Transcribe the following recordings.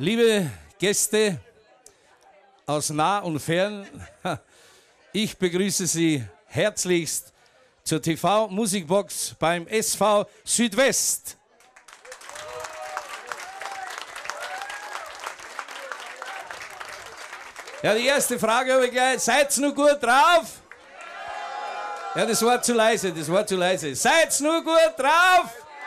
Liebe Gäste aus nah und fern, ich begrüße Sie herzlichst zur TV-Musikbox beim SV Südwest. Ja, die erste Frage habe ich gleich. Seid's nur gut drauf? Ja, das war zu leise, das war zu leise. Seid's nur gut drauf?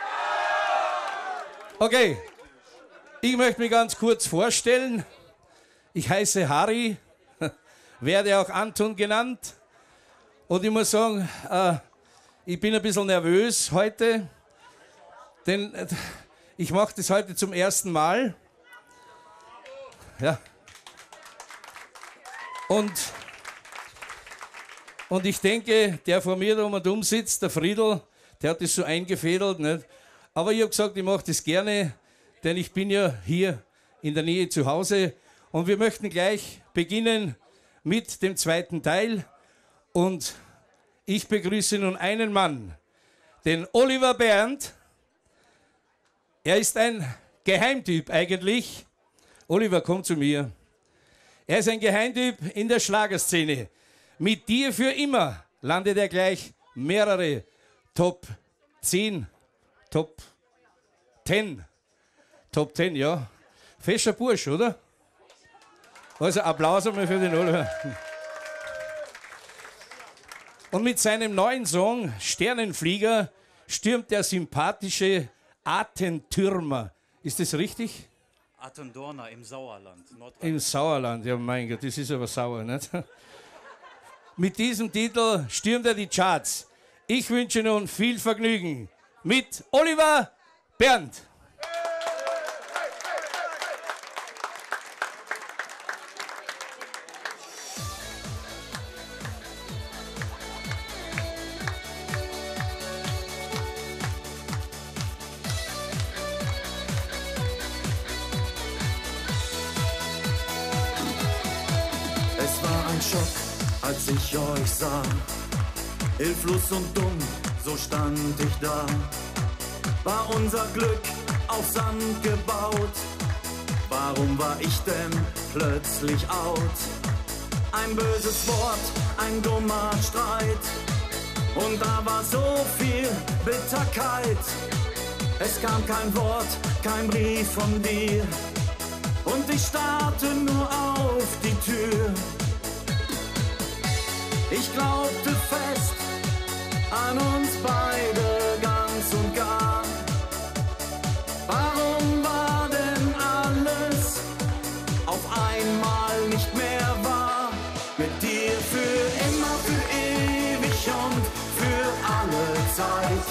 Okay, ich möchte mich ganz kurz vorstellen. Ich heiße Harry, werde auch Anton genannt. Und ich muss sagen, ich bin ein bisschen nervös heute, denn ich mache das heute zum ersten Mal. Ja. Und ich denke, der vor mir da um und um sitzt, der Friedl, der hat das so eingefädelt. Nicht? Aber ich habe gesagt, ich mache das gerne, denn ich bin ja hier in der Nähe zu Hause. Und wir möchten gleich beginnen mit dem zweiten Teil. Und ich begrüße nun einen Mann, den Oliver Berndt. Er ist ein Geheimtyp eigentlich. Oliver, komm zu mir. Er ist ein Geheimtyp in der Schlagerszene. Mit dir für immer landet er gleich mehrere Top 10, Top 10, ja. Fescher Bursch, oder? Also Applaus einmal für den Oliver. Und mit seinem neuen Song Sternenflieger stürmt der sympathische Atentürmer. Ist das richtig? Attendorner im Sauerland. Im Sauerland, ja mein Gott, das ist aber sauer, nicht? Mit diesem Titel stürmt er die Charts. Ich wünsche nun viel Vergnügen mit Oliver Berndt. Es war ein Schock, als ich euch sah, hilflos und dumm, so stand ich da. War unser Glück auf Sand gebaut? Warum war ich denn plötzlich out? Ein böses Wort, ein dummer Streit, und da war so viel Bitterkeit. Es kam kein Wort, kein Brief von dir, und ich starrte nur auf die Tür. Ich glaubte fest an uns beide ganz und gar. Warum war denn alles auf einmal nicht mehr wahr? Mit dir für immer, für ewig und für alle Zeit.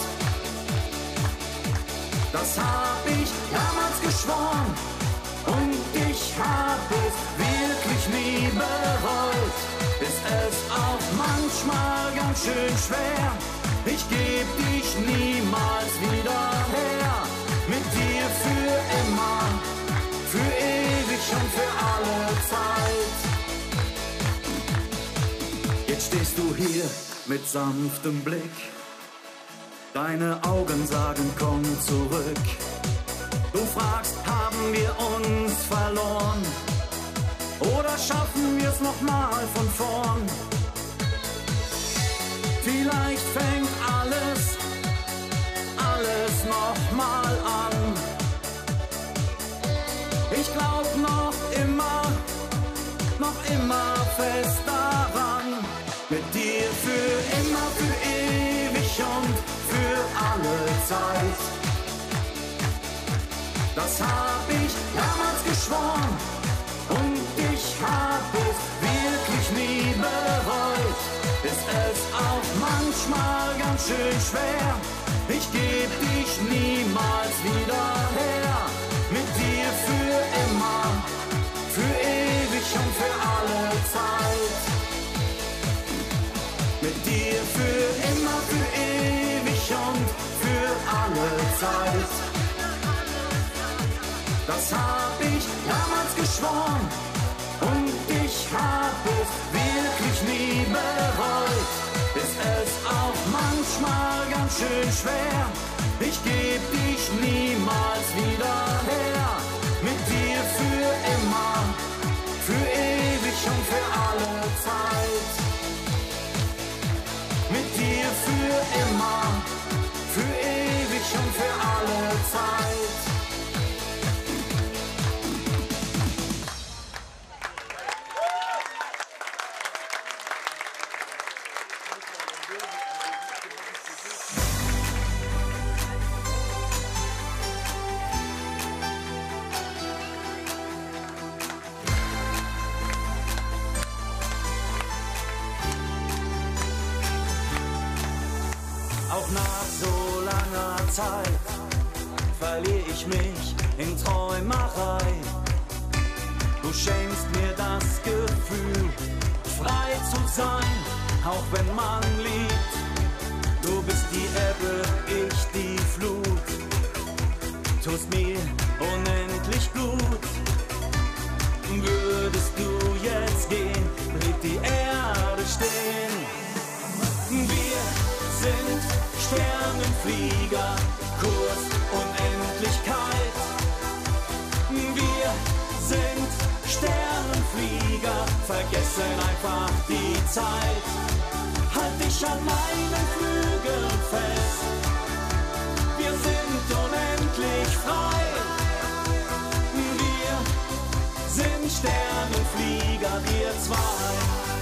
Das hab ich damals geschworen, und ich hab es wirklich nie bereut. Ist es auch manchmal ganz schön schwer, ich geb dich niemals wieder her. Mit dir für immer, für ewig und für alle Zeit. Jetzt stehst du hier mit sanftem Blick, deine Augen sagen komm zurück. Du fragst, haben wir uns verloren? Oder schaffen wir es nochmal von vorn? Vielleicht fängt alles nochmal an. Ich glaub noch immer fest daran. Mit dir für immer, für ewig und für alle Zeit. Das hab ich damals geschworen, und ich hab es wirklich nie bereut. Ist es auch manchmal ganz schön schwer, ich geb dich niemals wieder her. Mit dir für immer, für ewig und für alle Zeit. Mit dir für immer, für ewig und für alle Zeit. Das hab ich damals geschworen, und ich hab es wirklich nie bereut. Ist es auch manchmal ganz schön schwer, ich geb dich niemals wieder her. Mit dir für Auch nach so langer Zeit verliere ich mich in Träumerei. Du schenkst mir das Gefühl, frei zu sein, auch wenn man liebt. Du bist die Ebbe, ich die Flut. Tust mir unendlich gut. Würdest du jetzt gehen, blieb die Erde stehen. Wir sind Sternenflieger, Kurs Unendlichkeit. Wir sind Sternenflieger, vergessen einfach die Zeit. Halt dich an meinen Flügeln fest. Wir sind unendlich frei. Wir sind Sternenflieger, wir zwei.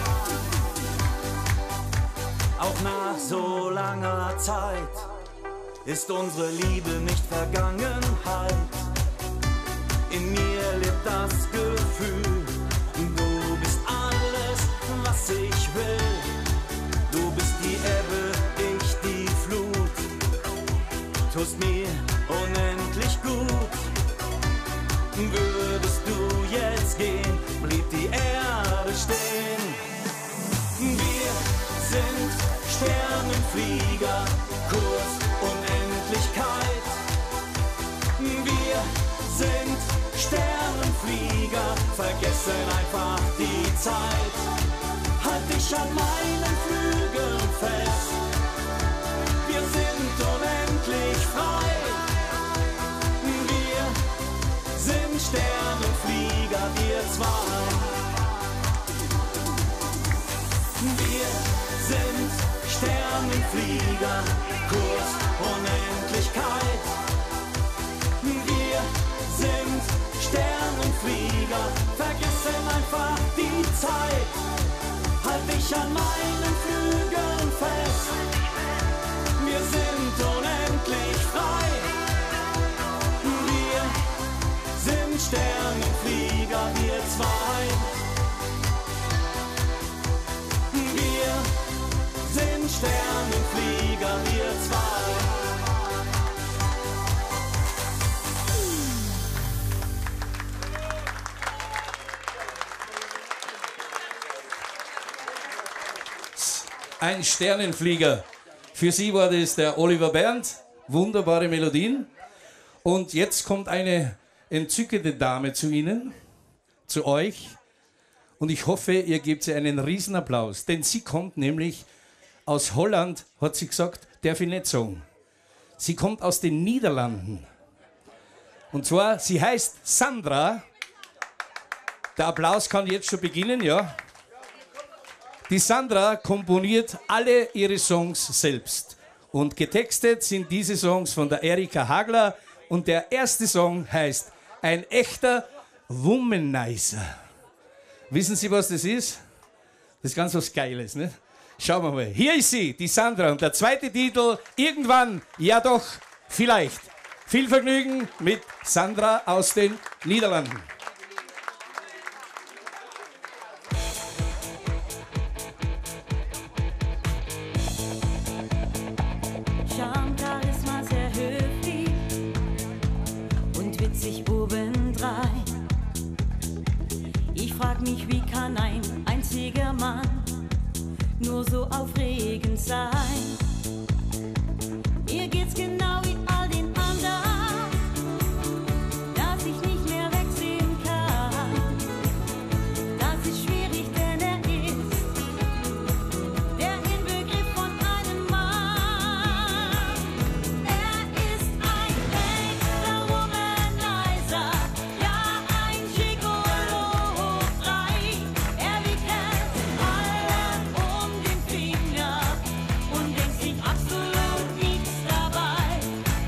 Auch nach so langer Zeit ist unsere Liebe nicht Vergangenheit. In mir lebt das Gefühl, du bist alles, was ich will. Du bist die Ebbe, ich die Flut. Tust mir unendlich gut. Würdest du jetzt gehen, blieb die Erde stehen. Wir sind Sternenflieger, Kurs Unendlichkeit. Wir sind Sternenflieger, vergessen einfach die Zeit. Halt dich an meinen Flügeln fest. Wir sind unendlich frei. Wir sind Sternenflieger, wir zwei. Wir sind Sternenflieger, Kurs Unendlichkeit. Wir sind Sternenflieger, vergessen einfach die Zeit. Halt dich an meinen Flügeln fest. Wir sind unendlich frei. Wir sind Sternenflieger, wir zwei. Wir sind Sternenflieger, wir zwei. Ein Sternenflieger. Für Sie war das der Oliver Berndt. Wunderbare Melodien. Und jetzt kommt eine entzückende Dame zu Ihnen, zu euch. Und ich hoffe, ihr gebt ihr einen Riesenapplaus. Denn sie kommt nämlich aus Holland, hat sie gesagt, darf ich nicht sagen. Sie kommt aus den Niederlanden. Und zwar, sie heißt Sandra. Der Applaus kann jetzt schon beginnen, ja. Die Sandra komponiert alle ihre Songs selbst. Und getextet sind diese Songs von der Erika Hagler. Und der erste Song heißt Ein echter Womanizer. Wissen Sie, was das ist? Das ist ganz was Geiles, ne? Schauen wir mal. Hier ist sie, die Sandra. Und der zweite Titel, Irgendwann, ja doch, vielleicht. Viel Vergnügen mit Sandra aus den Niederlanden. Mich, wie kann ein einziger Mann nur so aufregend sein? Mir geht's genau wie all den anderen, dass ich nicht mehr wegsehen kann. Das ist schwierig, denn er ist der Inbegriff von einem Mann. Er ist ein echter Womanizer, ja ein Gigolo. Er wickelt alle um den Finger und denkt sich absolut nichts dabei.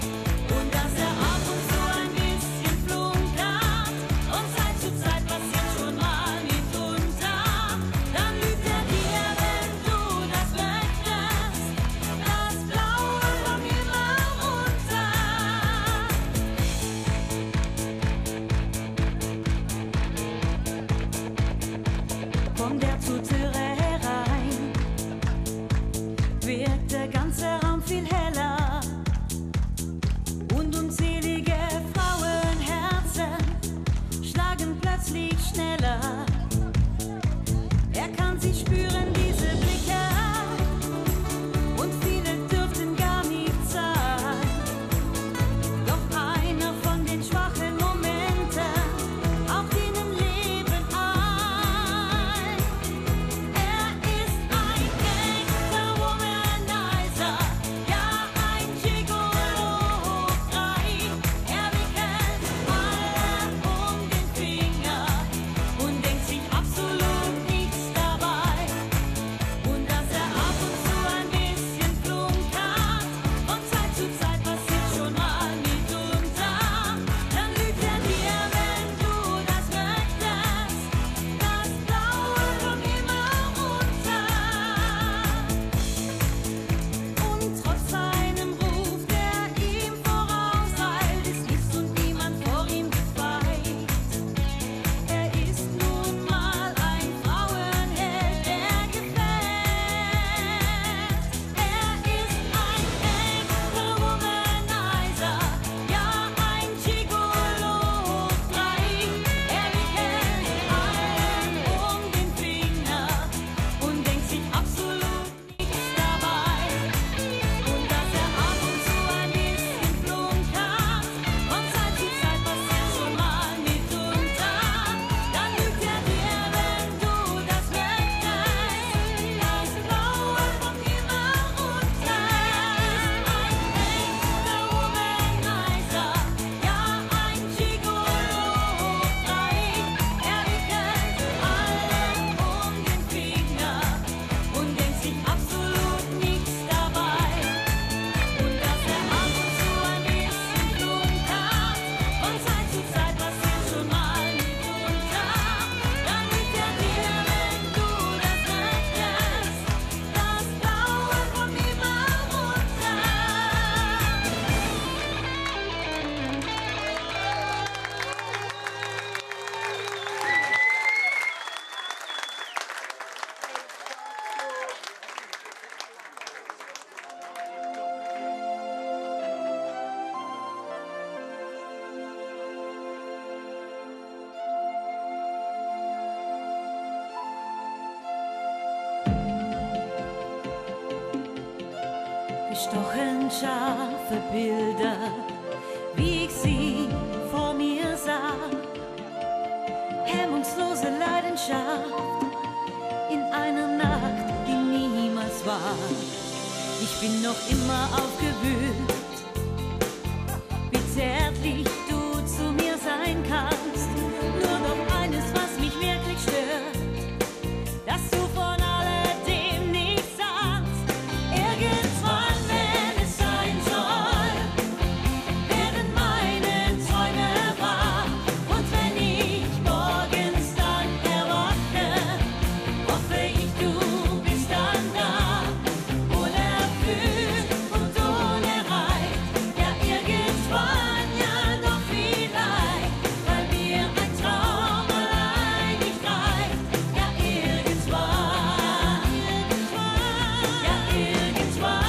Gestochen scharfe Bilder, wie ich sie vor mir sah. Hemmungslose Leidenschaft in einer Nacht, die niemals war. Ich bin noch immer aufgewühlt, wie zärtlich du zu mir sein kannst. Nur noch eines, was mich wirklich stört, dass du von alledem nichts sagst. Irgendwann, wenn es sein soll, werden meine Träume wahr. Und wenn ich morgens dann erwache, hoffe ich, du bist dann da. Unerfüllt und ohne Reich, ja irgendwann, ja doch vielleicht, weil mir ein Traum allein nicht reicht. Ja irgendwann, ja irgendwann,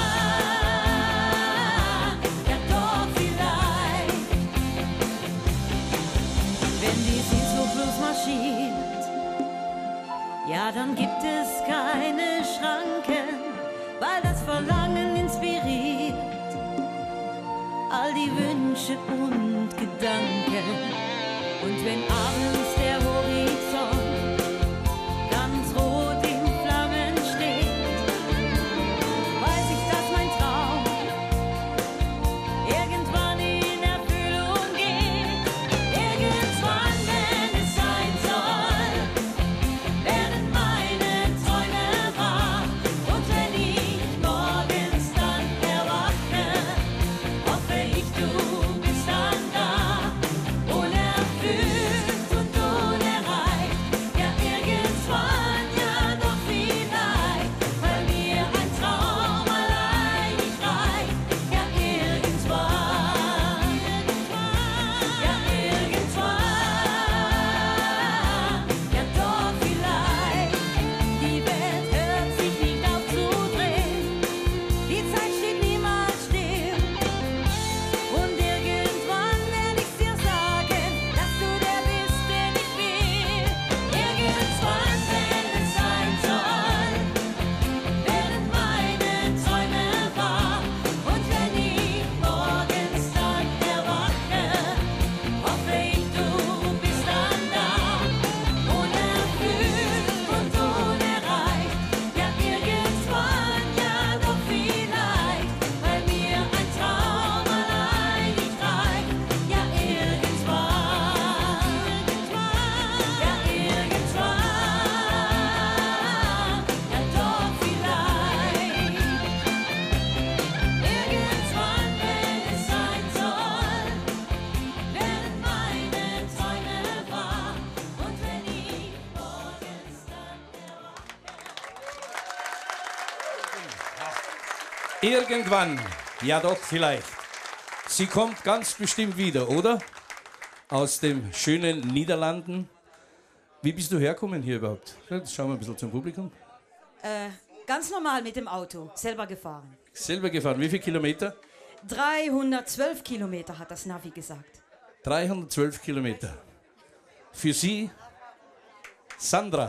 ja doch vielleicht. Wenn die Sehnsucht bloß marschiert, ja dann gibt es keine Schranken, weil das Verlangen inspiriert all die Wünsche und Gedanken. Und wenn abends der Horizont ganz rot in Flammen steht, weiß ich, dass mein Traum irgendwann in Erfüllung geht. Irgendwann, wenn es sein soll, werden meine Träume wahr. Und wenn ich morgens dann erwache, hoffe ich, du bist dann da. Unerfüllt und ohne Reich, ja irgendwann, ja doch vielleicht, weil mir ein Traum allein nicht reicht. Ja irgendwann, ja irgendwann, ja doch vielleicht. Die Welt hört sich nicht auf zu drehen, die Zeit steht niemals still. Und irgendwann werde ich dir sagen, dass du der bist, den ich will. Irgendwann, wenn es sein soll, werden meine Träume wahr. Und wenn ich morgens dann erwache, hoffe ich, du bist dann da. Unerfüllt und ohne Reich, ja irgendwann, ja doch vielleicht, weil mir ein Traum allein nicht reicht. Ja irgendwann, ja irgendwann, ja doch vielleicht. Irgendwann, wenn es sein soll, werden meine Träume wahr. Und wenn ich morgens dann Irgendwann, ja doch vielleicht. Sie kommt ganz bestimmt wieder, oder? Aus dem schönen Niederlanden. Wie bist du hergekommen hier überhaupt? Jetzt schauen wir ein bisschen zum Publikum. Ganz normal mit dem Auto, selber gefahren. Selber gefahren. Wie viele Kilometer? 312 Kilometer hat das Navi gesagt. 312 Kilometer. Für Sie, Sandra.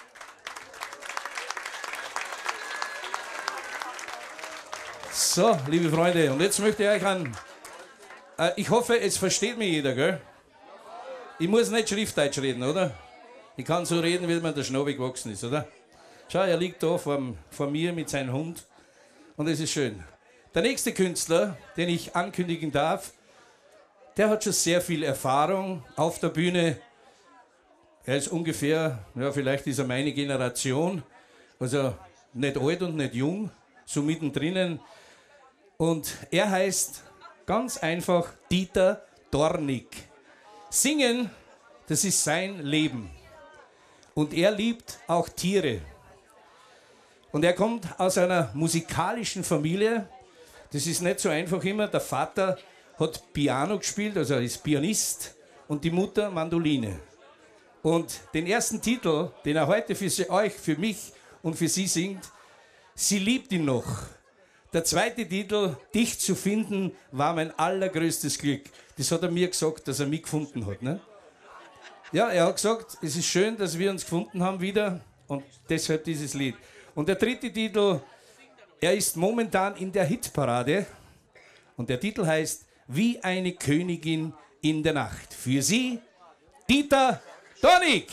So, liebe Freunde, und jetzt möchte ich euch ich hoffe, es versteht mich jeder, gell? Ich muss nicht Schriftdeutsch reden, oder? Ich kann so reden, wie mir der Schnabel gewachsen ist, oder? Schau, er liegt da vor mir mit seinem Hund und es ist schön. Der nächste Künstler, den ich ankündigen darf, der hat schon sehr viel Erfahrung auf der Bühne. Er ist ungefähr, ja, vielleicht ist er meine Generation, also nicht alt und nicht jung, so mittendrin. Und er heißt ganz einfach Dieter Dornig. Singen, das ist sein Leben. Und er liebt auch Tiere. Und er kommt aus einer musikalischen Familie. Das ist nicht so einfach immer. Der Vater hat Piano gespielt, also er ist Pianist, und die Mutter Mandoline. Und den ersten Titel, den er heute für euch, für mich und für Sie singt, Sie liebt ihn noch. Der zweite Titel, Dich zu finden, war mein allergrößtes Glück. Das hat er mir gesagt, dass er mich gefunden hat. Ne? Ja, er hat gesagt, es ist schön, dass wir uns gefunden haben wieder und deshalb dieses Lied. Und der dritte Titel, Er ist momentan in der Hitparade und der Titel heißt Wie eine Königin in der Nacht. Für Sie, Dieter Donig.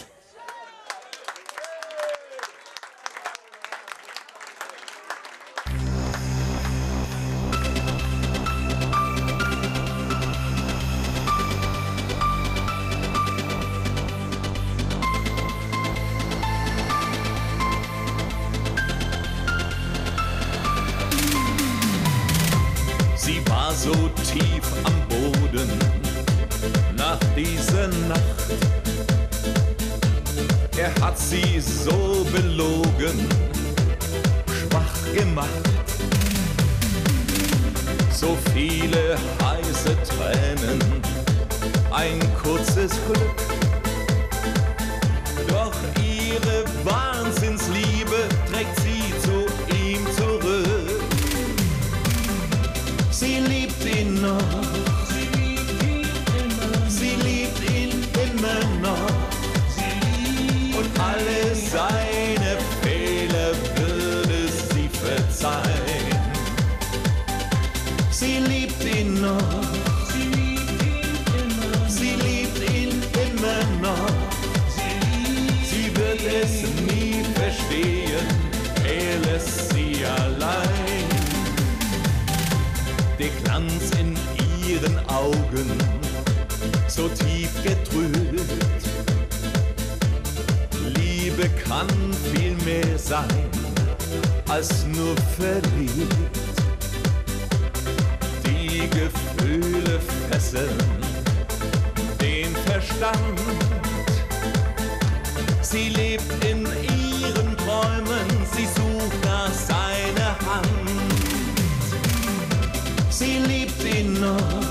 Sie war so tief am Boden nach dieser Nacht. Er hat sie so belogen, schwach gemacht. So viele heiße Tränen, ein kurzes Glück. Doch ihre Wahnsinnsliebe trägt sie zu ihm zurück. Sie liebt ihn noch, sie liebt ihn immer noch. Und alle seine Fehler würde sie verzeihen. Sie liebt ihn noch, sie liebt ihn immer noch. Sie wird es nie verstehen, er lässt sie allein. Der Glanz in ihren Augen, so tief getrübt. Liebe kann viel mehr sein, als nur verliebt. Die Gefühle fesseln den Verstand. Sie lebt in ihren Träumen, sie sucht nach seiner Hand. Sie liebt ihn noch,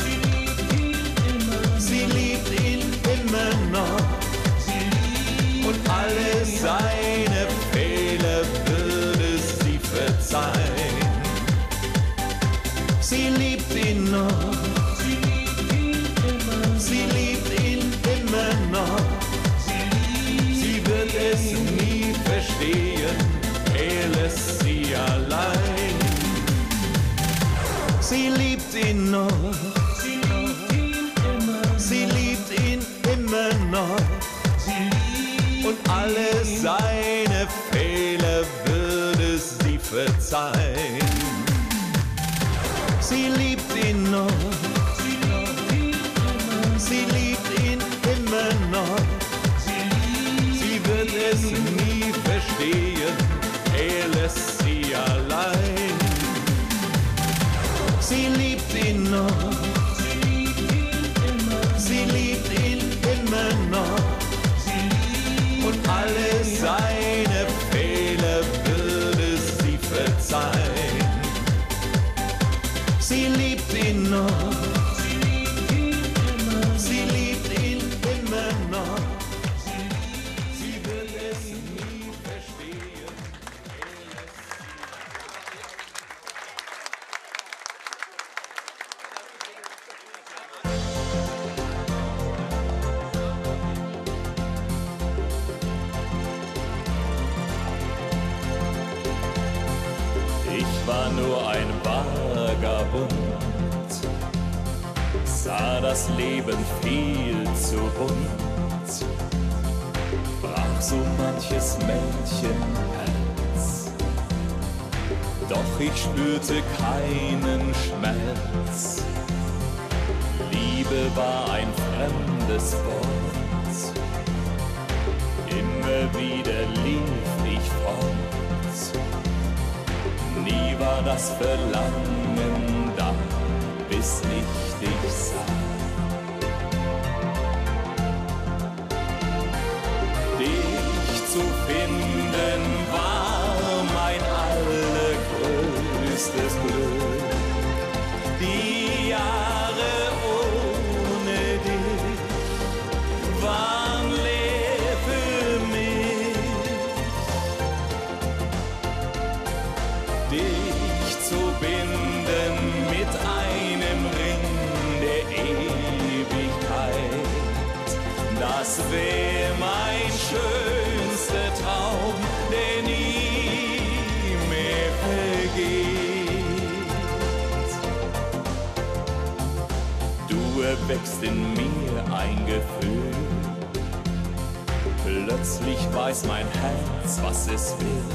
sie liebt ihn immer noch. Und alle seine Fehler würde sie verzeihen. Sie liebt ihn noch, sie liebt ihn immer noch. Sie wird es nie verstehen, er lässt sie allein. Sie liebt ihn noch, sie liebt ihn immer noch. Und alle seine Fehler würde sie verzeihen. Sie liebt ihn noch, sie liebt ihn immer noch. Sie wird es nie verstehen, er lässt sie allein. Sie liebt ihn noch, sie liebt ihn immer noch. Und alle seine Fehler würde sie verzeihen. Sie liebt ihn noch, sie liebt ihn immer noch. Sie wird es nie verstehen. Ich war nur ein Vagabund, sah das Leben viel zu bunt, brach so manches Mädchenherz, doch ich spürte keinen Schmerz. Liebe war ein fremdes Wort, immer wieder lief ich fort. Nie war das Verlangen da, bis ich dich sah. Dich zu finden war mein allergrößtes Glück. Die Jahre ohne dich waren leer für mich. Dich zu binden mit einem Ring, der Plötzlich weiß mein Herz, was es will.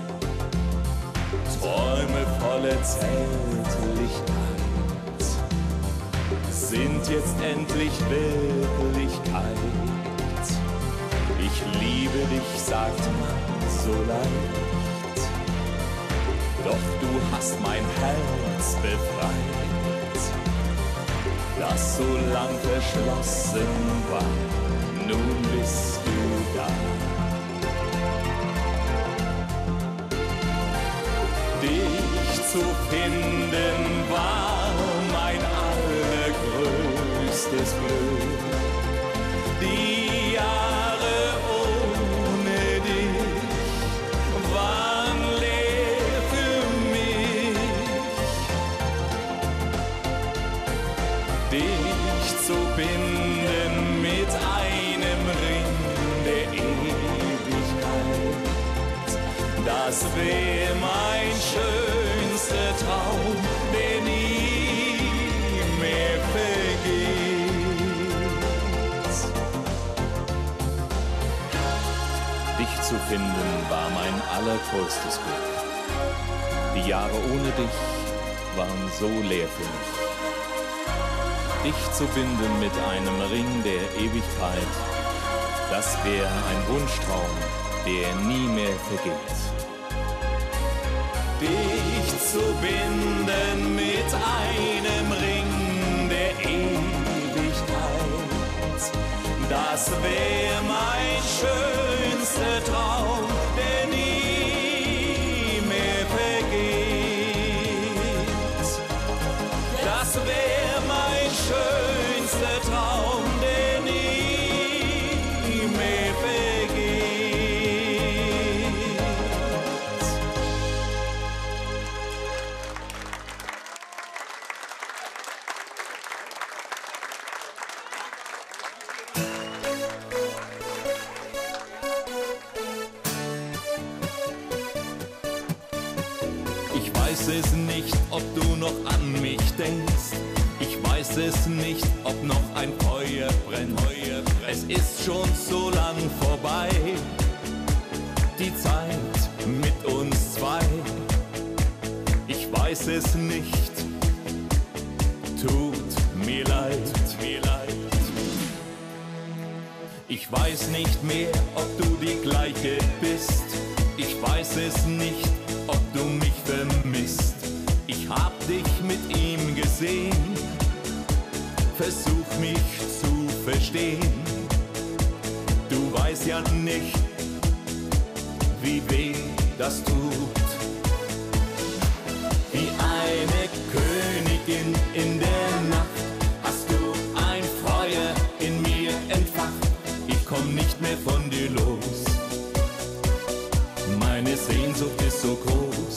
Träume voller Zärtlichkeit sind jetzt endlich Wirklichkeit. Ich liebe dich, sagt man so leicht, doch du hast mein Herz befreit, das so lang verschlossen war. Nun bist du da. Dich zu finden war mein allergrößtes Glück. Die Jahre ohne dich waren leer für mich. Dich zu binden mit einem Ring der Ewigkeit, das wäre mein schönster Traum, der nie mehr vergeht. Dich zu finden war mein allergrößtes Glück. Die Jahre ohne dich waren so leer für mich. Dich zu binden mit einem Ring der Ewigkeit, das wäre ein Wunschtraum, der nie mehr vergeht. Dich zu binden mit einem Ring der Ewigkeit, das wäre mein schönster Traum, der nie mehr vergeht. Das wäre mein schönster Traum, der nie mehr vergeht. Ich weiß es nicht, ob du noch an mich denkst. Ich weiß es nicht, ob noch ein Feuer brennt. Es ist schon so lang vorbei, die Zeit mit uns zwei. Ich weiß es nicht, tut mir leid. Ich weiß nicht mehr, ob du die gleiche bist. Ich weiß es nicht, ob du mich vermisst. Ich hab dich mit ihm gesehen, versuch mich zu verstehen. Du weißt ja nicht, wie weh das tut. Wie eine Königin in der Nacht hast du ein Feuer in mir entfacht. Ich komm nicht mehr von dir los. Meine Sehnsucht ist so groß.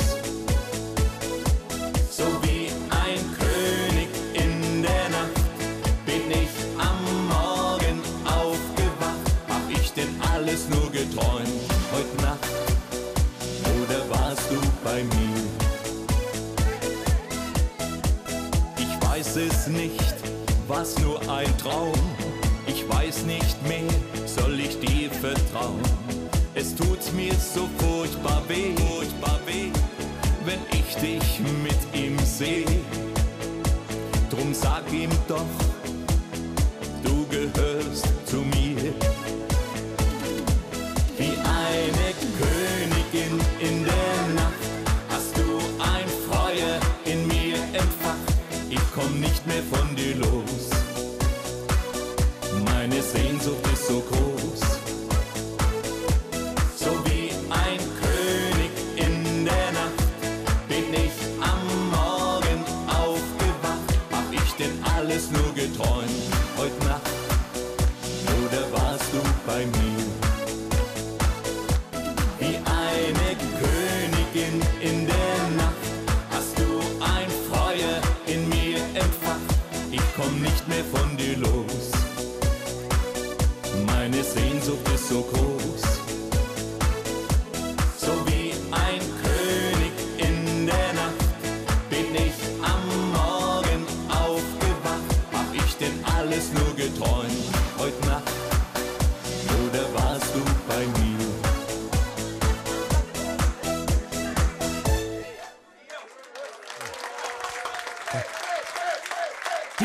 So wie ein König in der Nacht bin ich am Morgen aufgewacht. Hab ich denn alles nur geträumt heute Nacht? Oder warst du bei mir? Ich weiß es nicht, war's nur ein Traum. Ich weiß nicht mehr, soll ich dir vertrauen? Es tut mir so furchtbar weh, wenn ich dich mit ihm seh. Drum sag ihm doch, du gehörst zu mir. Wie eine Königin in der Nacht hast du ein Feuer in mir entfacht. Ich komm nicht mehr von dir los. Meine Sehnsucht ist so groß. So wie ein König in der Nacht bin ich am Morgen aufgewacht. Hab ich denn alles nur getan?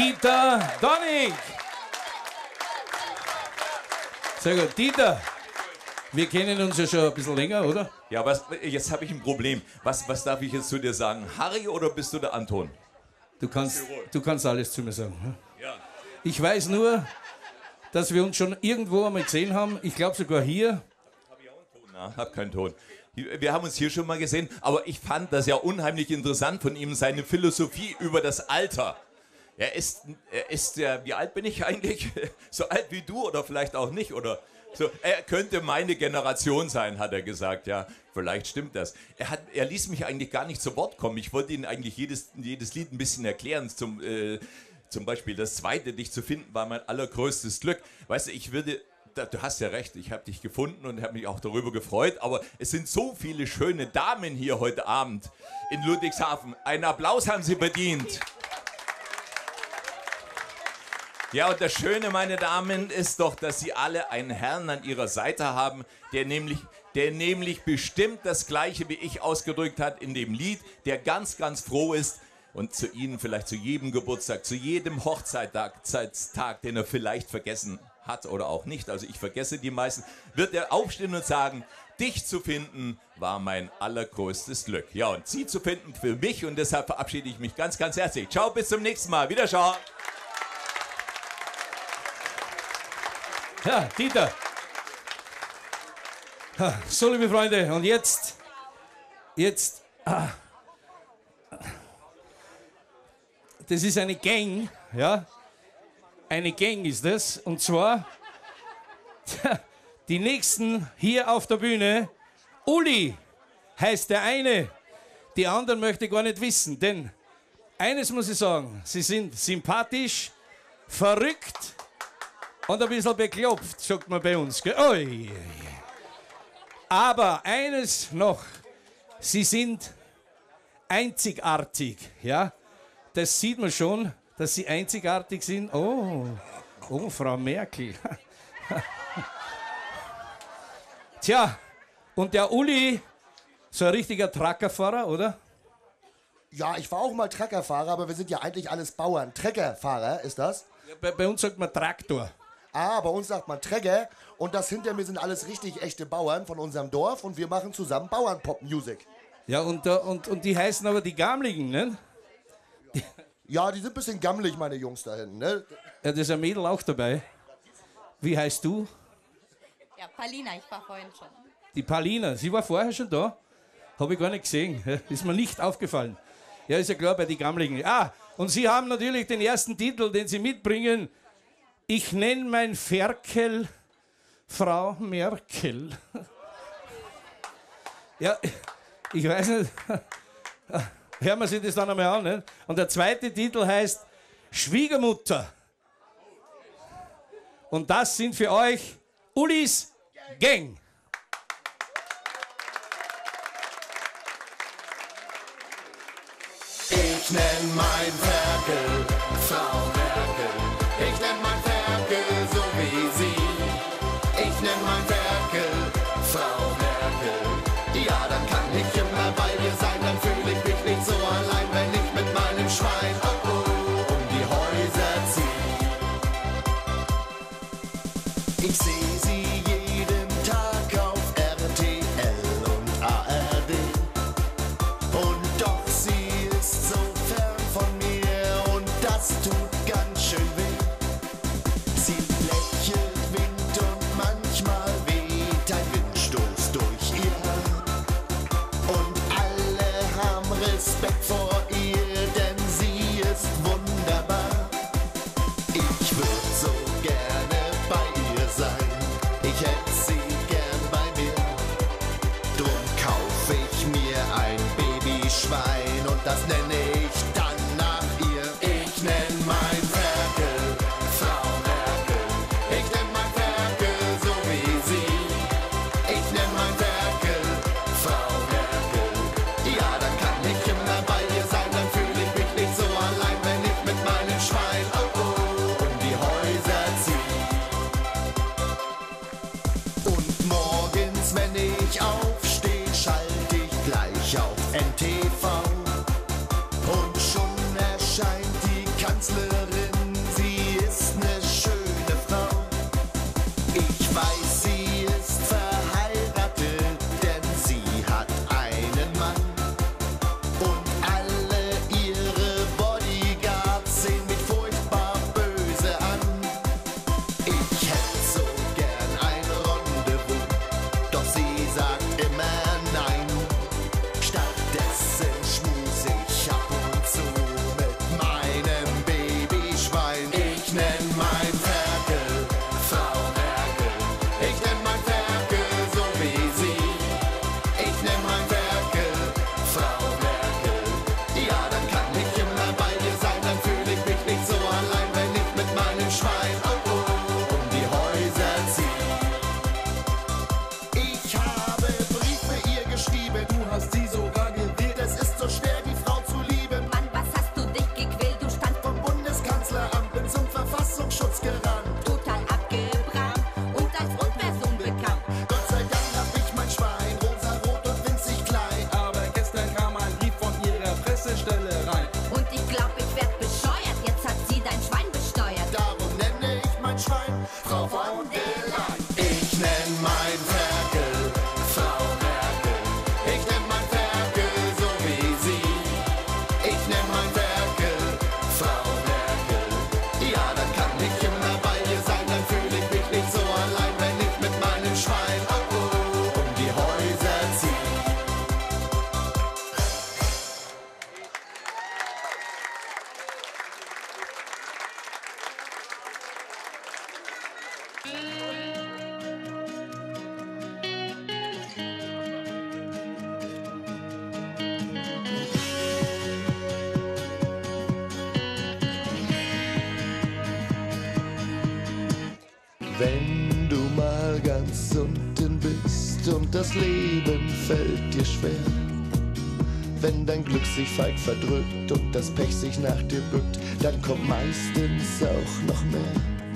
Dieter Donnig. Sehr gut. Dieter, wir kennen uns ja schon ein bisschen länger, oder? Ja, jetzt habe ich ein Problem. Was darf ich jetzt zu dir sagen? Harry oder bist du der Anton? Du kannst alles zu mir sagen. Hm? Ja. Ich weiß nur, dass wir uns schon irgendwo einmal gesehen haben. Ich glaube sogar hier. Na, hab keinen Ton. Wir haben uns hier schon mal gesehen, aber ich fand das ja unheimlich interessant von ihm, seine Philosophie über das Alter. Er ist ja, wie alt bin ich eigentlich? So alt wie du oder vielleicht auch nicht, oder? So, er könnte meine Generation sein, hat er gesagt, ja. Vielleicht stimmt das. Er ließ mich eigentlich gar nicht zu Wort kommen. Ich wollte ihm eigentlich jedes Lied ein bisschen erklären. Zum Beispiel das zweite, dich zu finden, war mein allergrößtes Glück. Weißt du, du hast ja recht, ich habe dich gefunden und habe mich auch darüber gefreut, aber es sind so viele schöne Damen hier heute Abend in Ludwigshafen. Einen Applaus haben sie verdient. Ja, und das Schöne, meine Damen, ist doch, dass Sie alle einen Herrn an Ihrer Seite haben, der nämlich bestimmt das Gleiche wie ich ausgedrückt hat in dem Lied, der ganz, ganz froh ist und zu Ihnen vielleicht zu jedem Geburtstag, zu jedem Hochzeitstag, den er vielleicht vergessen hat oder auch nicht, also ich vergesse die meisten, wird er aufstehen und sagen, dich zu finden war mein allergrößtes Glück. Ja, und Sie zu finden für mich, und deshalb verabschiede ich mich ganz, ganz herzlich. Ciao, bis zum nächsten Mal. Wiederschauen. Ja, Dieter. So, liebe Freunde, und jetzt, das ist eine Gang, ja, eine Gang ist das, und zwar die nächsten hier auf der Bühne. Uli heißt der eine, die anderen möchte ich gar nicht wissen, denn eines muss ich sagen, sie sind sympathisch, verrückt und ein bisschen beklopft, sagt man bei uns. Gell? Ui. Aber eines noch, sie sind einzigartig. Ja? Das sieht man schon, dass sie einzigartig sind. Oh, Frau Merkel. Tja, und der Uli, so ein richtiger Truckerfahrer, oder? Ja, ich war auch mal Treckerfahrer, aber wir sind ja eigentlich alles Bauern. Treckerfahrer ist das? Ja, bei uns sagt man Traktor. Ah, bei uns sagt man Trecker und das hinter mir sind alles richtig echte Bauern von unserem Dorf und wir machen zusammen Bauernpop-Music. Ja, und die heißen aber die Gamligen, ne? Ja, die sind ein bisschen gammelig, meine Jungs da hinten, ne? Ja, da ist ein Mädel auch dabei. Wie heißt du? Ja, Paulina, ich war vorhin schon. Die Paulina, sie war vorher schon da? Habe ich gar nicht gesehen, ist mir nicht aufgefallen. Ja, ist ja klar, bei die Gamligen. Ah, und sie haben natürlich den ersten Titel, den sie mitbringen. Ich nenne mein Ferkel Frau Merkel. Ja, ich weiß nicht. Hören wir sich das dann einmal an. Nicht? Und der zweite Titel heißt Schwiegermutter. Und das sind für euch Ulis Gang. Ich nenn mein Ferkel Frau Merkel. Ich nenn mein Ferkel so wie sie. Ich nenn mein Ferkel Frau Merkel. Ja, dann kann ich immer bei dir sein, dann fühle ich mich nicht so allein, wenn ich mit meinem Schwein um die Häuser zieh. Ich seh sie jeden Tag auf RTL und ARD. Und doch sie ist so fern von mir und das tut ganz schön weh. Sie lächelt, winkt und manchmal weht ein Windstoß durch ihr Haar. Und alle haben Respekt vor ihr, denn sie ist wunderbar. Ich würd so gerne bei ihr sein, ich hätt sie gern bei mir. Drum kauf ich mir ein Babyschwein und das nenne ich dann nach ihr. Ich nenn mein Ferkel Frau Merkel. Ich nenn mein Ferkel so wie sie. Ich nenn mein Ferkel Frau Merkel. Ja, dann kann ich immer bei dir sein, dann fühle ich mich nicht so allein, wenn ich mit meinem Schwein um die Häuser zieh. Und morgens, wenn ich aufsteh, schalte ich gleich auf NTV. Und schon erscheint die Kanzlerin Wenn du mal ganz unten bist und das Leben fällt dir schwer, wenn dein Glück sich feig verdrückt und das Pech sich nach dir bückt, dann kommt meistens auch noch mehr.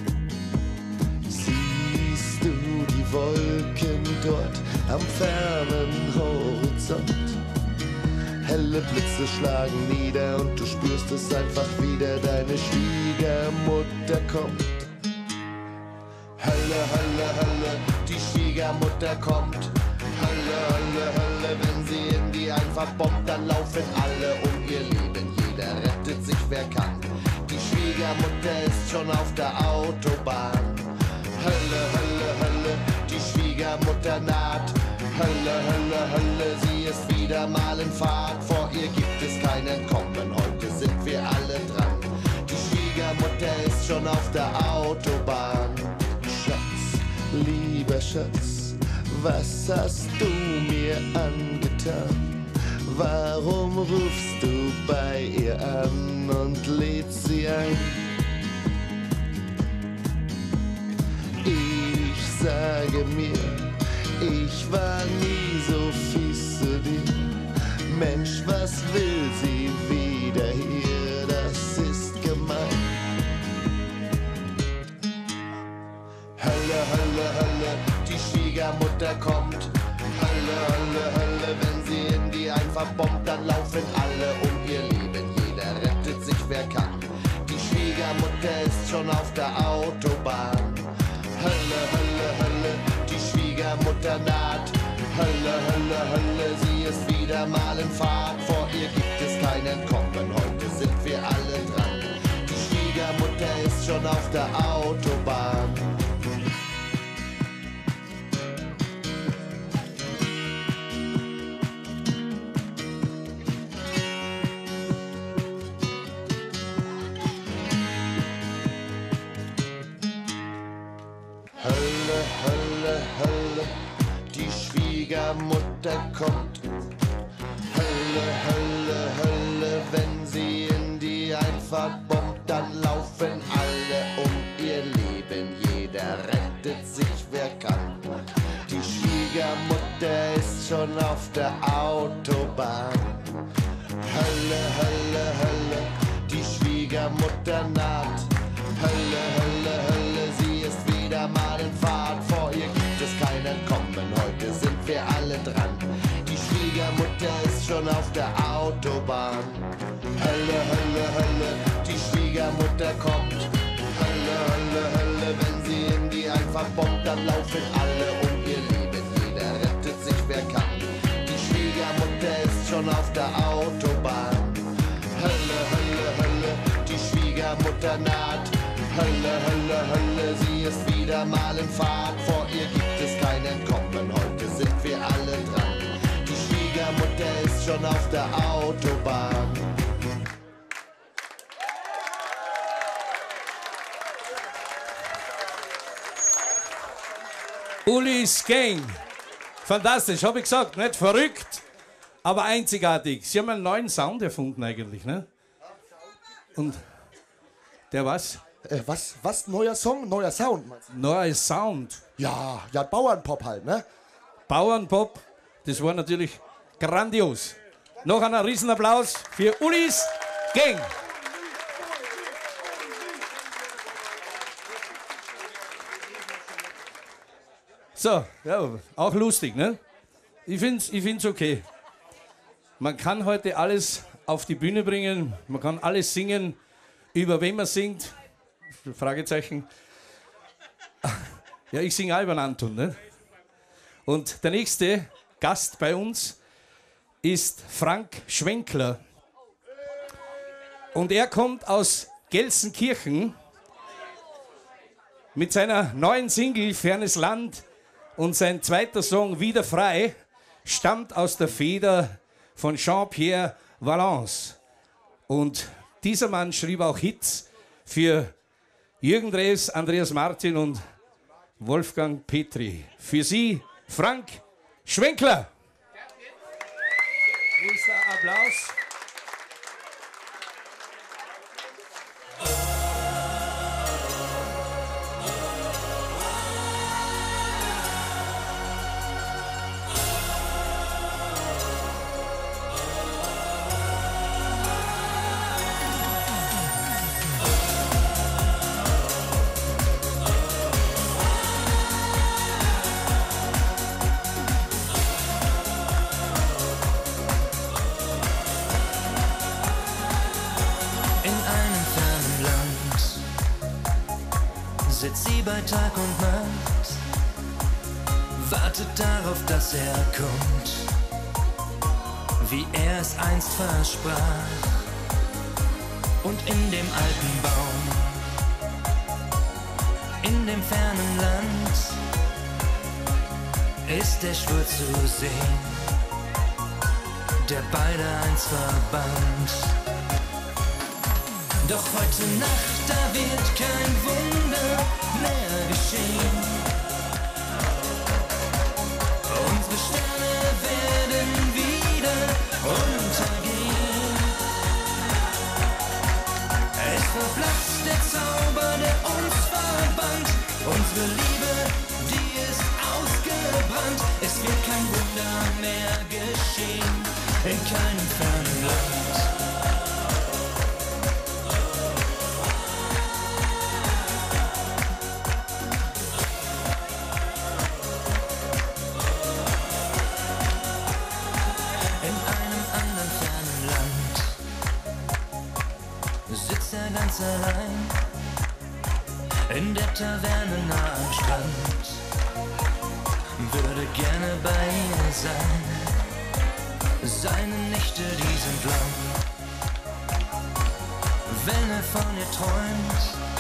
Siehst du die Wolken dort am fernen Horizont? Helle Blitze schlagen nieder und du spürst es einfach wieder, deine Schwiegermutter kommt. Hölle, Hölle, Hölle, die Schwiegermutter kommt. Hölle, Hölle, Hölle, wenn sie in die Einfahrt bombt, dann laufen alle um ihr Leben. Jeder rettet sich, wer kann. Die Schwiegermutter ist schon auf der Autobahn. Hölle, Hölle, Hölle, die Schwiegermutter naht. Hölle, Hölle, Hölle, sie ist wieder mal in Fahrt. Vor ihr gibt es kein Entkommen, heute sind wir alle dran. Die Schwiegermutter ist schon auf der Autobahn. Schatz, lieber Schatz, was hast du mir angetan? Warum rufst du bei ihr an und lädst sie ein? Ich sage mir, ich war nie so fies zu dir. Mensch, was will sie wieder hier? Das ist gemein. Hölle, Hölle, Hölle, die Schwiegermutter kommt. Hölle, Hölle, Hölle, wenn sie in die Einfahrt bombt, dann laufen alle um ihr Leben. Jeder rettet sich, wer kann. Die Schwiegermutter ist schon auf der Autobahn. Hölle, Hölle, Hölle, die Schwiegermutter naht. Hölle, Hölle, Hölle, sie ist wieder mal in Fahrt. Vor ihr gibt es kein Entkommen, heute sind wir alle dran. Die Schwiegermutter ist schon auf der Autobahn. Hölle, Hölle, Hölle, die Schwiegermutter kommt. Hölle, Hölle, Hölle, wenn sie in die Einfahrt bombt, dann laufen alle um ihr Leben. Jeder rettet sich, wer kann. Die Schwiegermutter ist schon auf der Autobahn. Hölle, Hölle, Hölle, die Schwiegermutter naht. Hölle, Hölle, Hölle, sie ist wieder mal in Fahrt. Vor ihr gibt es kein Entkommen, heute sind wir alle dran. Die Schwiegermutter ist schon auf der Autobahn. Hölle, Hölle, Hölle, die Schwiegermutter kommt. Hölle, Hölle, Hölle, wenn sie in die Einfahrt bombt, dann laufen alle um ihr Leben. Jeder rettet sich, wer kann. Die Schwiegermutter ist schon auf der Autobahn. Hölle, Hölle, Hölle, die Schwiegermutter naht. Hölle, Hölle, Hölle, sie ist wieder mal in Fahrt. Vor ihr gibt es kein Entkommen, heute sind wir alle dran. Die Schwiegermutter ist schon auf der Autobahn. Ulis Gang. Fantastisch, habe ich gesagt, nicht verrückt, aber einzigartig. Sie haben einen neuen Sound erfunden eigentlich, ne? Und der was? Was? Neuer Song? Neuer Sound? Neuer Sound. Ja, Bauernpop halt, ne? Bauernpop, das war natürlich grandios. Noch einen Riesenapplaus für Ulis Gang. So, ja, auch lustig, ne? Ich find's okay. Man kann heute alles auf die Bühne bringen, man kann alles singen, über wen man singt. Fragezeichen. Ja, ich singe auch über den Anton, ne? Und der nächste Gast bei uns ist Frank Schwenkler. Und er kommt aus Gelsenkirchen mit seiner neuen Single Fernes Land. Und sein zweiter Song, Wieder frei, stammt aus der Feder von Jean-Pierre Valence. Und dieser Mann schrieb auch Hits für Jürgen Drews, Andreas Martin und Wolfgang Petri. Für Sie, Frank Schwenkler. Wo ist der Applaus? Tag und Nacht, wartet darauf, dass er kommt, wie er es einst versprach. Und in dem alten Baum, in dem fernen Land, ist der Schwur zu sehen, der beide einst verband. Doch heute Nacht, da wird kein Wunder mehr geschehen. Unsere Sterne werden wieder untergehen. Es verblasst der Zauber, der uns verband. Unsere Liebe, die ist ausgebrannt. Es wird kein Wunder mehr geschehen, in keinem fernen Land. Ganz allein in der Taverne nah am Strand, würde gerne bei ihr sein. Seine Nächte, die sind lang, wenn er von ihr träumt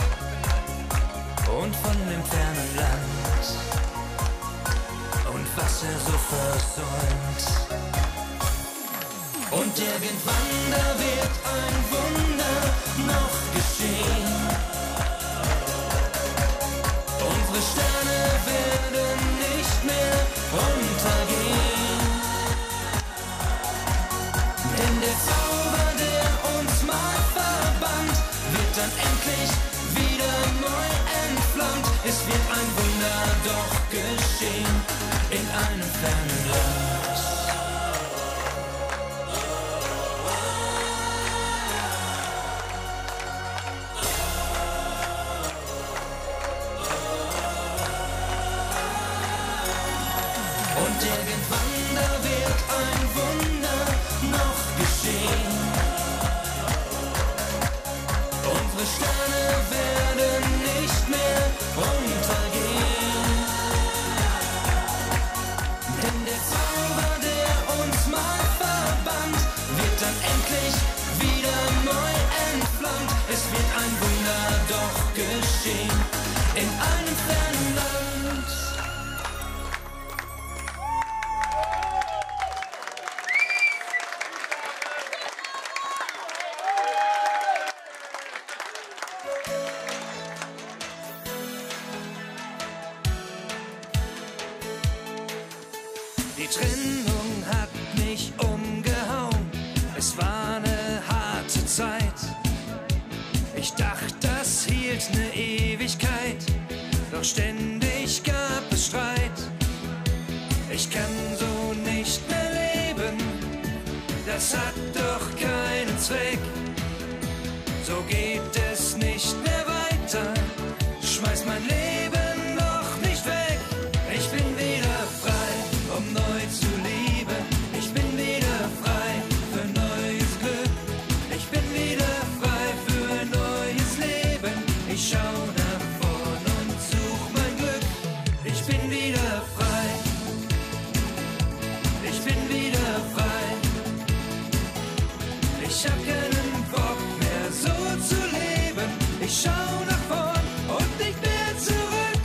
und von dem fernen Land und was er so versäumt. Und irgendwann, da wird ein Wunder noch geschehen. Unsere Sterne werden nicht mehr untergehen. Denn der Zauber, der uns mal verband, wird dann endlich wieder neu entflammt. Es wird ein Wunder doch geschehen, in einem fernen Land. Und irgendwann, da wird ein Wunder noch geschehen. Unsere Sterne werden nicht mehr untergehen. Denn der Zauber, der uns mal verband, wird dann endlich wieder neu entflammt. Es wird ein Wunder doch geschehen, in einem fernen Land. Die Trennung hat mich umgehauen, es war eine harte Zeit. Ich dachte, das hielt eine Ewigkeit, doch ständig gab es Streit. Ich kann so nicht mehr leben, das hat doch keinen Zweck. So geht es nicht mehr weiter, schmeiß mein Leben doch nicht weg. Ich bin wieder frei, um neu zu lieben. Ich bin wieder frei für neues Glück. Ich bin wieder frei für ein neues Leben. Ich schau nach vorn und such mein Glück. Ich bin wieder frei. Ich bin wieder frei. Ich hab keinen Bock mehr so zu leben. Ich schau nach vorn und nicht mehr zurück.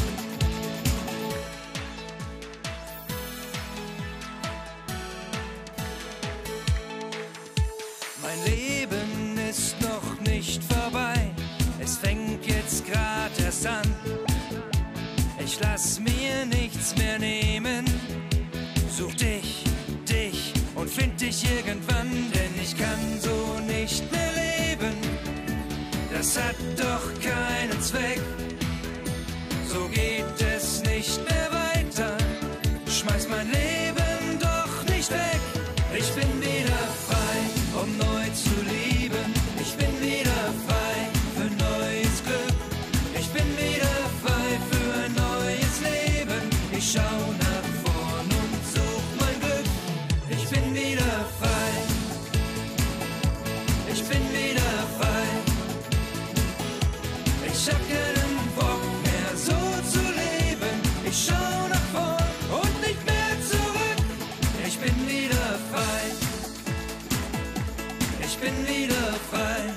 Mein Leben ist noch nicht vorbei, es fängt jetzt grad erst an. Ich lass mir nichts mehr nehmen, such dich und find dich irgendwann, denn ich kann so nicht mehr leben. Das hat doch keinen Zweck, so geht es nicht mehr weiter. Schmeiß mein Leben doch nicht weg. Ich bin wieder frei, um neu zu lieben. Ich bin wieder frei für neues Glück. Ich bin wieder frei für ein neues Leben. Ich schau nach vorn und such mein Glück. Ich bin wieder frei. Ich bin wieder frei. Ich hab keinen Bock mehr so wieder frei.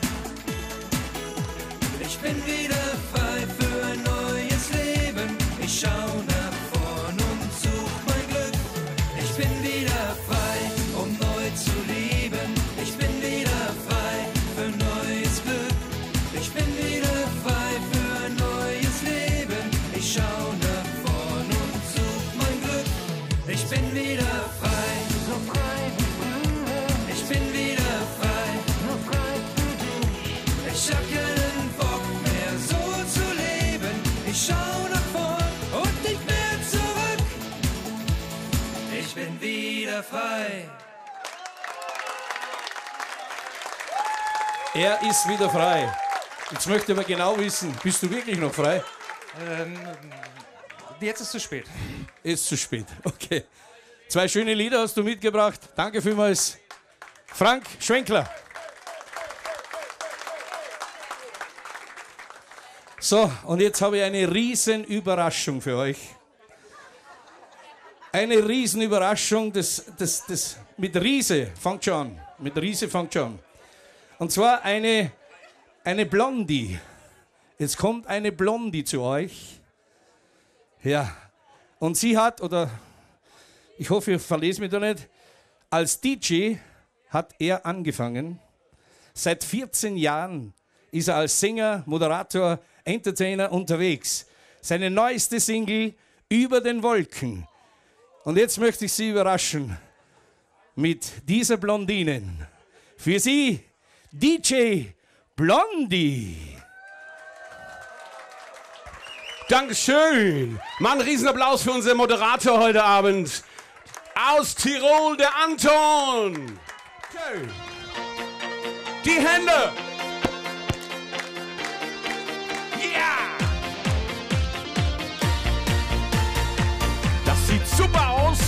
Ich bin wieder frei für ein neues Leben. Ich schau nach vorn und such mein Glück. Ich bin wieder frei, um neu zu lieben. Ich bin wieder frei für neues Glück. Ich bin wieder frei für ein neues Leben. Ich schau nach vorn und such mein Glück. Ich bin wieder frei, so frei. Ich bin wieder frei, so frei für dich. Ich hab keinen Bock mehr so zu leben. Ich schau nach vorn und nicht mehr zurück. Ich bin wieder frei. Er ist wieder frei. Jetzt möchte ich aber genau wissen, bist du wirklich noch frei? Jetzt ist es zu spät. Ist zu spät, okay. 2 schöne Lieder hast du mitgebracht. Danke vielmals. Frank Schwenkler. So, und jetzt habe ich eine riesen Überraschung für euch. Eine riesen Überraschung, das mit Riese fängt schon an. Mit Riese fängt schon an. Und zwar eine Blondie. Jetzt kommt eine Blondie zu euch. Ja, und sie hat, oder ich hoffe, ich verlese mich da nicht, als DJ hat er angefangen. Seit 14 Jahren ist er als Sänger, Moderator, Entertainer unterwegs. Seine neueste Single, Über den Wolken. Und jetzt möchte ich Sie überraschen mit dieser Blondinen. Für Sie, DJ Blondie. Dankeschön. Mal einen Riesenapplaus für unseren Moderator heute Abend. Aus Tirol, der Anton. Okay. Die Hände. Yeah. Das sieht super aus.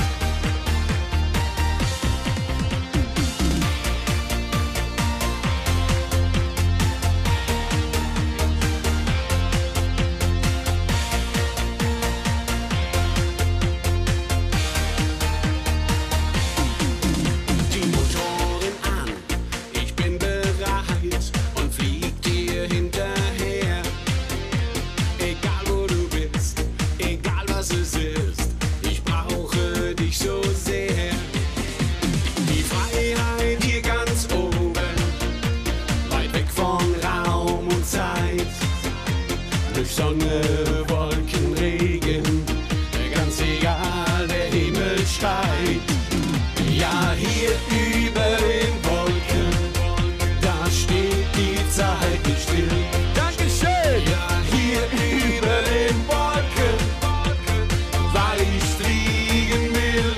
Sonne, Wolken, Regen, ganz egal, der Himmel schreit. Ja, hier über den Wolken, da steht die Zeit nicht still. Dankeschön! Ja, hier über den Wolken, weil ich fliegen will.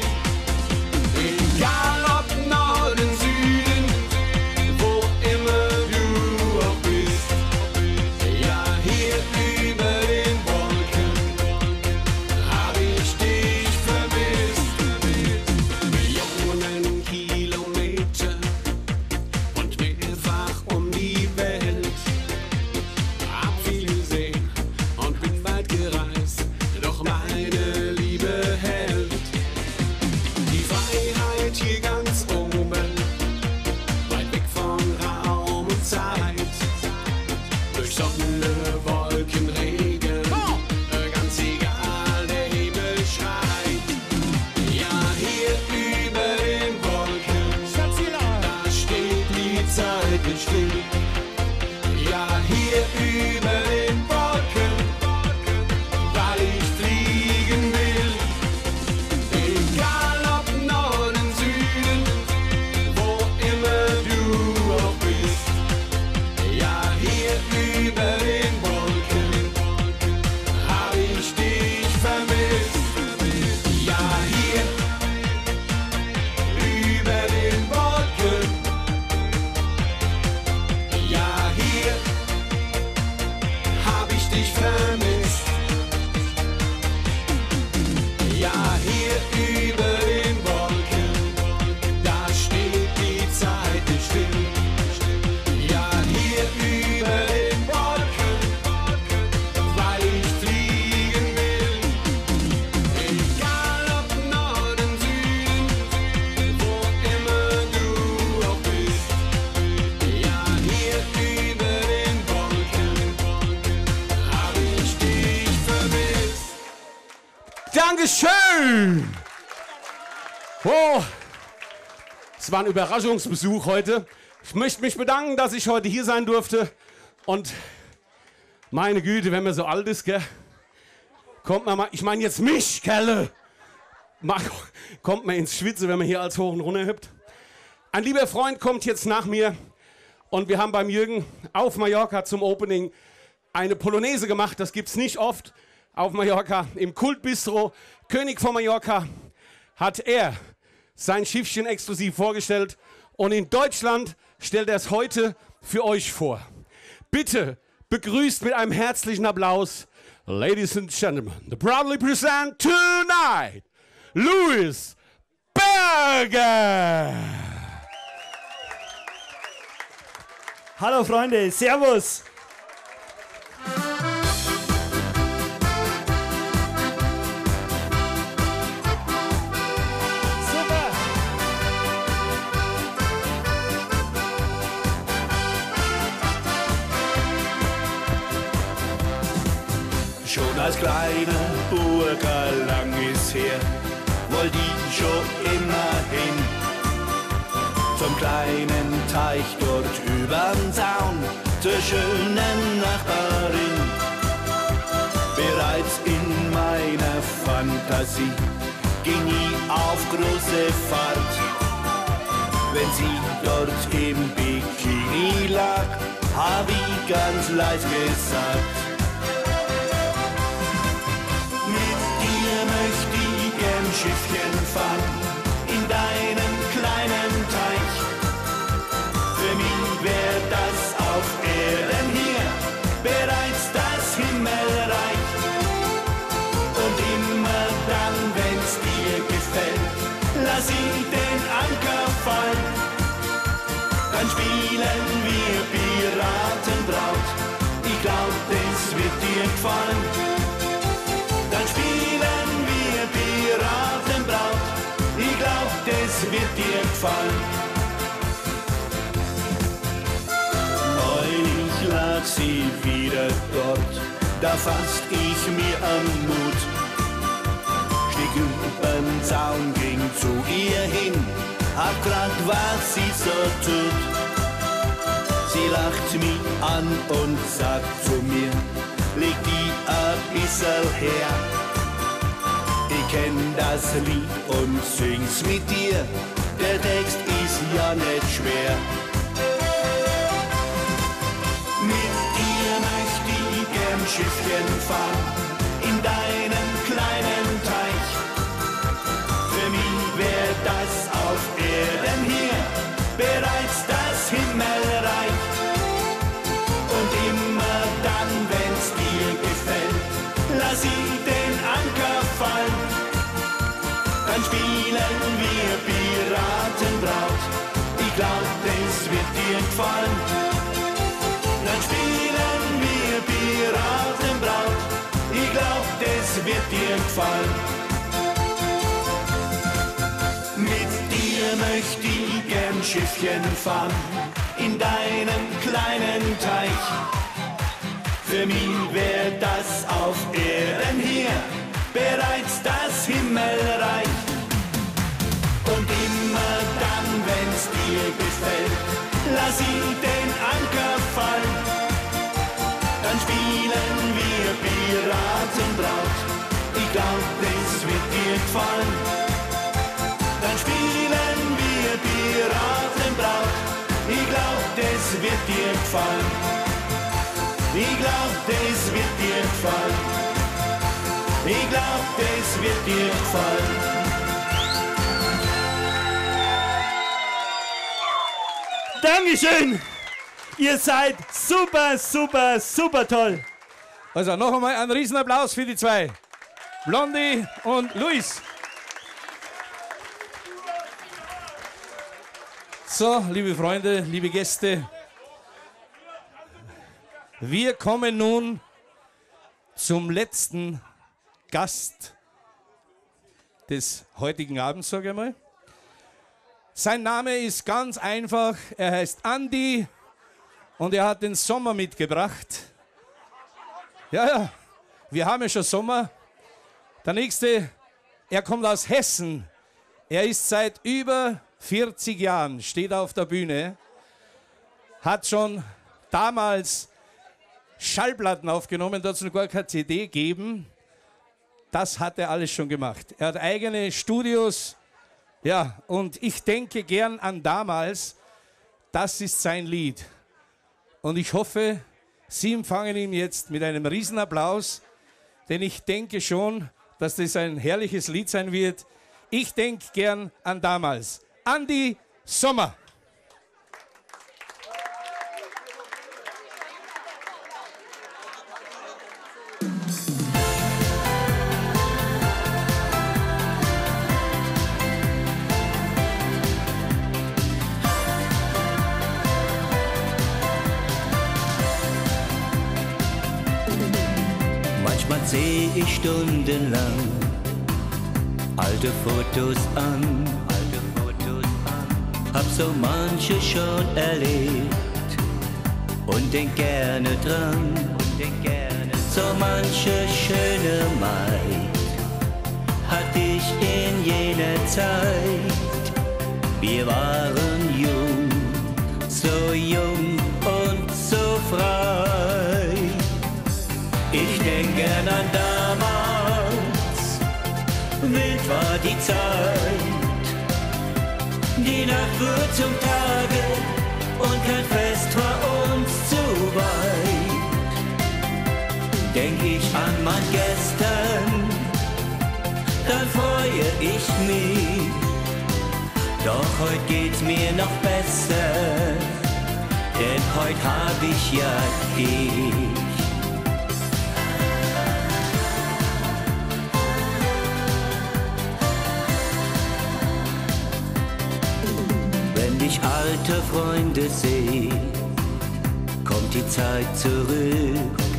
Egal ob Norden, Süden, wo immer du auch bist. Ja, hier über den Wolken hab ich dich vermisst. Millionen Kilometer und mehrfach um die Welt. Hab viel gesehen und bin weit gereist, doch meine Liebe hält. Die Freiheit hier ganz oben, weit weg von Raum und Zeit. Durch Sonne, Wolken, Regen, ganz egal, der Himmel schreit. Ja, hier über den Wolken, da steht die Zeit nicht still. Ja, hier über den Wolken, weil ich fliegen will. Egal ob Norden, Süden, wo immer du auch bist. Ja, hier über den Wolken hab ich dich vermisst. Ja, hier über den Wolken, Dankeschön. Oh, es war ein Überraschungsbesuch heute. Ich möchte mich bedanken, dass ich heute hier sein durfte. Und meine Güte, wenn man so alt ist, gell, kommt man mal, ich meine jetzt mich, Kerle, kommt man ins Schwitzen, wenn man hier als hoch und runter hüpft. Ein lieber Freund kommt jetzt nach mir und wir haben beim Jürgen auf Mallorca zum Opening eine Polonaise gemacht. Das gibt's nicht oft auf Mallorca. Im Kultbistro König von Mallorca hat er sein Schiffchen exklusiv vorgestellt und in Deutschland stellt er es heute für euch vor. Bitte begrüßt mit einem herzlichen Applaus, Ladies and Gentlemen, the proudly present tonight, Louis Berger. Hallo Freunde, Servus. Schon als kleiner Burger lang ist her, wollte ich schon immer hin. Zum kleinen Teich dort überm Zaun, zur schönen Nachbarin. Bereits in meiner Fantasie ging ich auf große Fahrt. Wenn sie dort im Bikini lag, hab ich ganz leise gesagt: möchte ich gern Schiffchen fahren in deinem kleinen Teich. Für mich wär das auf Erden hier bereits das Himmelreich. Und immer dann, wenn's dir gefällt, lass ich den Anker fallen. Dann spielen wir Piratenbraut, ich glaub, das wird dir gefallen. Dann spielen wir Piratenbraut, ich glaub, das wird dir gefallen. Neulich lag sie wieder dort, da fasst ich mir am Mut. Stieg übern Zaun, ging zu ihr hin, hab grad, was sie so tut. Sie lacht mich an und sagt zu mir: leg die a bissel her. Ich kenn das Lied und sing's mit dir, der Text ist ja nicht schwer. Mit dir möchte ich gern Schiffchen fahren, in deinem kleinen Teich. Für mich wär das auf Erden hier bereits das Himmelreich. Und immer dann, wenn's dir gefällt, lass ich den Anker fallen. Dann spielen wir Piratenbraut, ich glaub, das wird dir gefallen. Dann spielen wir Piratenbraut, ich glaub, das wird dir gefallen. Mit dir möchte ich gern Schiffchen fahren, in deinem kleinen Teich. Für mich wär das auf Erden hier bereits das Himmelreich. Und immer dann, wenn's dir gefällt, lass ich den Anker fallen. Dann spielen wir Piratenbraut, ich glaub, das wird dir gefallen. Dann spielen wir Piratenbraut, ich glaub, das wird dir gefallen. Ich glaub, das wird dir gefallen. Ich glaub, das wird dir gefallen. Dankeschön. Ihr seid super, super, super toll. Also noch einmal einen Riesenapplaus für die zwei. Blondie und Luis. So, liebe Freunde, liebe Gäste. Wir kommen nun zum letzten Gast des heutigen Abends, sage ich mal. Sein Name ist ganz einfach, er heißt Andi und er hat den Sommer mitgebracht. Ja, wir haben ja schon Sommer. Der nächste Er kommt aus Hessen. Er ist seit über 40 Jahren, steht auf der Bühne, hat schon damals Schallplatten aufgenommen, da hat es noch gar keine CD gegeben. Das hat er alles schon gemacht. Er hat eigene Studios. Ja, und ich denke gern an damals. Das ist sein Lied. Und ich hoffe, Sie empfangen ihn jetzt mit einem Riesenapplaus, denn ich denke schon, dass das ein herrliches Lied sein wird. Ich denke gern an damals. Andi Sommer. Manchmal sehe ich stundenlang alte Fotos an, hab so manche schon erlebt und denk gerne dran, so manche schöne Maid hatte ich in jener Zeit. Wir waren jung, so jung und so frei. Ich denk gern an damals, wild war die Zeit. Die Nacht wird zum Tage und kein Fest war uns zu weit. Denk ich an mein Gestern, dann freue ich mich. Doch heute geht's mir noch besser, denn heute hab ich ja dich. Wenn ich alte Freunde sehe, kommt die Zeit zurück.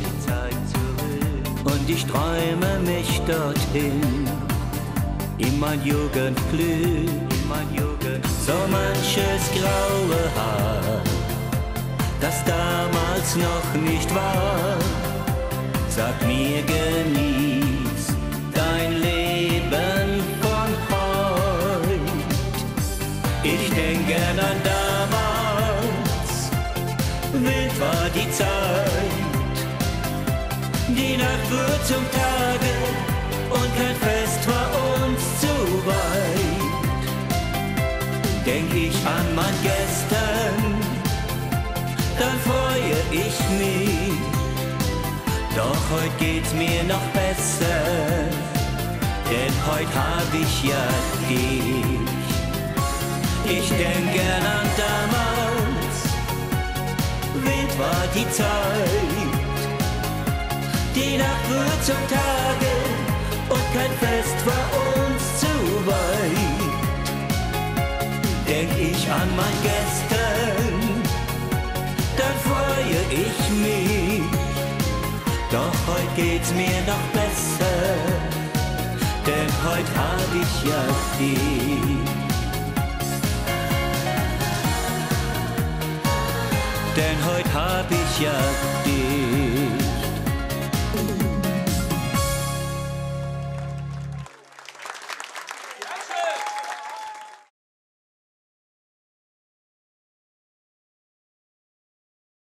Und ich träume mich dorthin, in mein Jugendglück. So manches graue Haar, das damals noch nicht war. Sag mir, genieß dein Leben von heut. Ich denk gern an damals, wild war die Zeit. Die Nacht wird zum Tage und kein Fest war uns zu weit. Denk ich an mein Gestern, dann freue ich mich. Doch heute geht's mir noch besser, denn heute hab ich ja dich. Ich denk gern an damals, wild war die Zeit. Die Nacht wird zum Tage und kein Fest war uns zu weit. Denk ich an mein Gestern, dann freue ich mich. Doch heute geht's mir noch besser, denn heute hab ich ja dich. Denn heute hab ich ja dich.